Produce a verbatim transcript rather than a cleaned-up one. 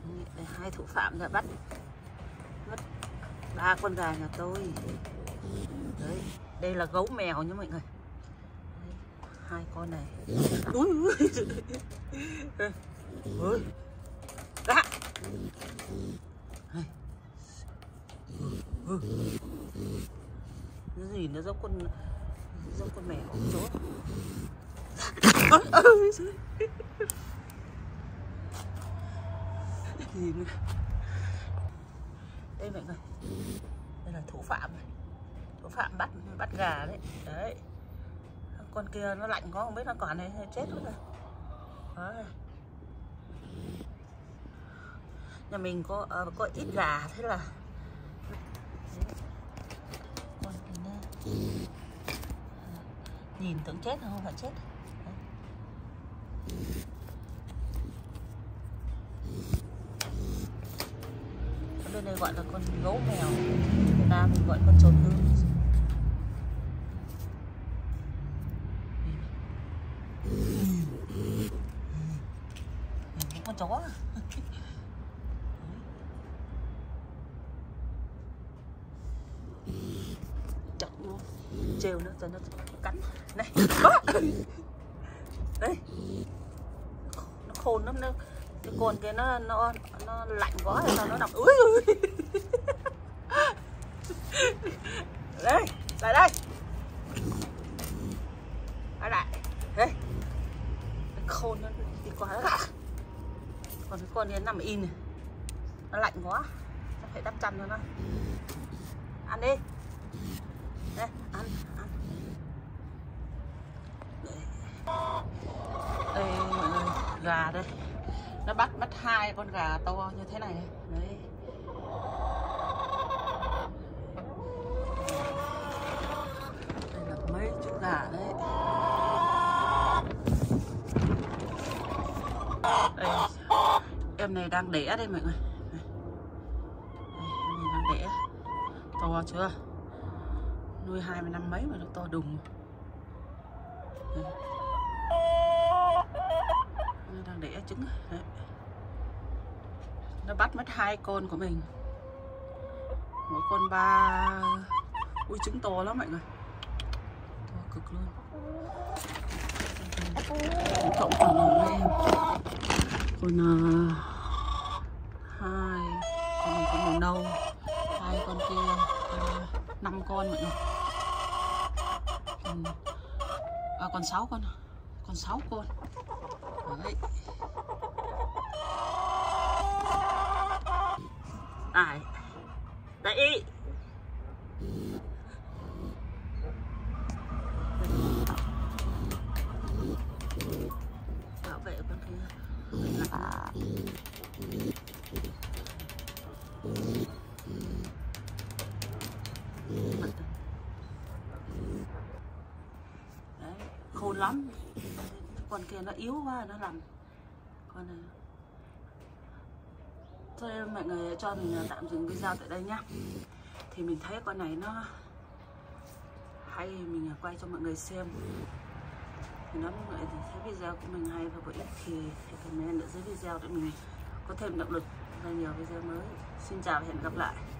Đây, hai thủ phạm đã bắt mất ba con gà nhà tôi. Đấy, đây là gấu mèo nhá mọi người. Đấy, hai con này. Úi ui. Ôi. Gà. Cái gì nó giống con giống con mèo chỗ. Gì nữa. Đây mọi người, đây là thủ phạm này. Thủ phạm bắt bắt gà đấy. Đấy, con kia nó lạnh quá không biết nó còn này chết luôn rồi. Đấy. Nhà mình có uh, có ít gà thế là con kia nhìn tưởng chết không phải chết. Bên đây gọi là con gấu mèo, Việt Nam mình gọi con trồn hương. Con chó chặt luôn, trêu nữa cho nó cắn này. Đây nó khôn lắm, nó cái con kia nó nó nó lạnh quá hay sao nó nằm. Úi ui. Đây lại đây lại lại đây, cái khôn nó đi qua nó gạ. Còn cái con này nằm in này, nó lạnh quá, nó phải đắp chăn cho nó. Ăn đi, đây ăn ăn. Đây mọi người, gà đây, nó bắt bắt hai con gà to như thế này đấy. Đây là mấy chú gà đấy. Đây, em này đang đẻ đây mọi người. Đây, em này đang đẻ to chưa, nuôi hai mươi năm mấy mà nó to đùng. Đây. Nó đang đẻ trứng đấy. Nó bắt mất hai con của mình, mỗi con ba. Ui trứng to lắm mọi người, to cực luôn. Cộng còn là em còn uh, hai con có màu nâu, hai con kia uh, năm con mọi người. Còn, à, còn sáu con, còn sáu con đấy. Ai đấy, bảo vệ con kia. Đấy, khôn lắm, con kia nó yếu quá nó làm con này. Thôi mọi người cho mình tạm dừng video tại đây nhá. Thì mình thấy con này nó hay, mình quay cho mọi người xem. Thì nếu mọi người thấy video của mình hay và có ích thì hãy comment ở dưới video để mình có thêm động lực ra nhiều video mới. Xin chào và hẹn gặp lại.